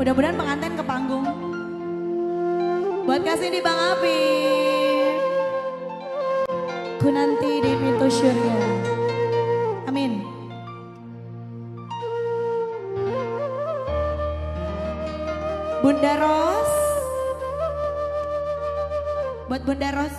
Mudah-mudahan pengantin ke panggung. Buat kasih di Bang Apip. Ku nanti di pintu surga. Amin. Bunda Ros. Buat Bunda Ros.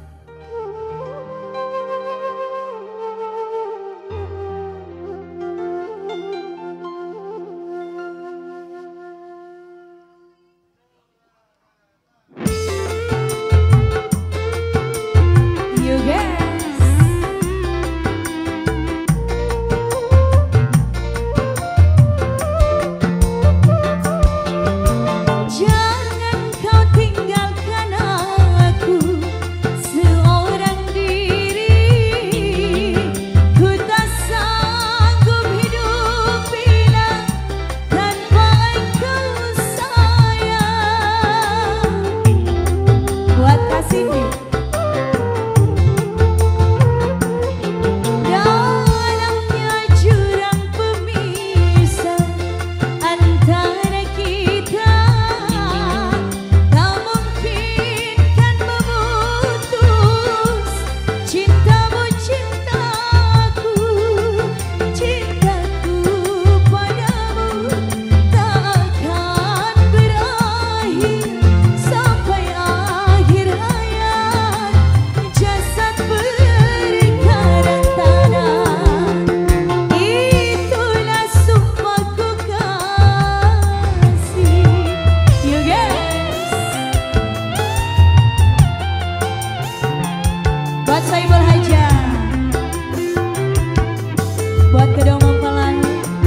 Buat kedua mempelai.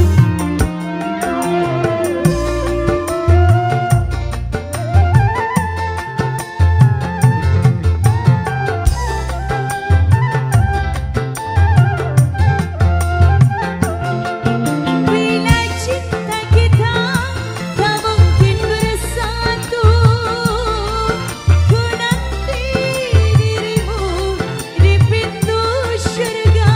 Bila cinta kita tak mungkin bersatu, ku nanti dirimu di pintu surga.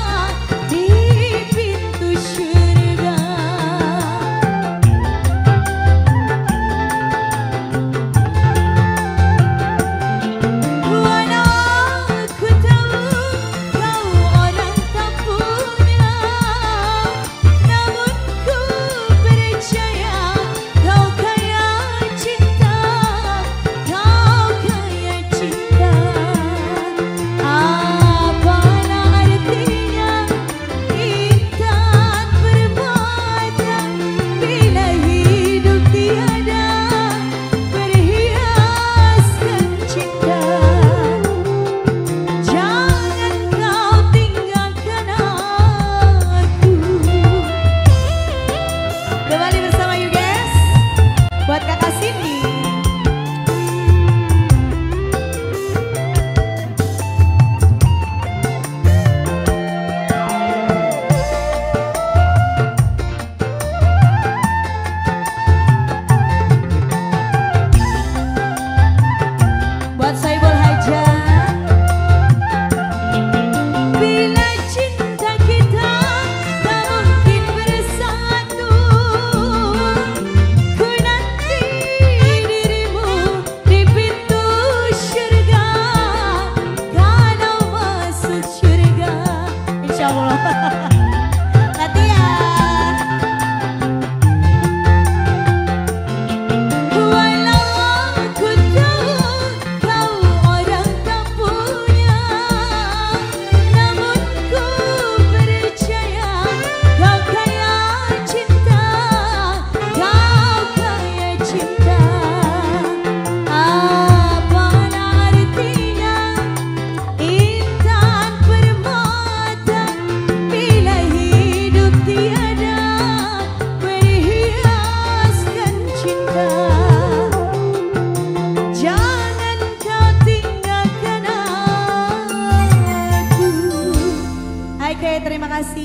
Terima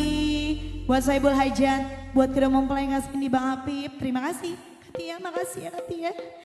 kasih buat Soebul Hajat, buat kedua mempelai ngasih ini Bang Apip. Terima kasih Katia, makasih ya Katia.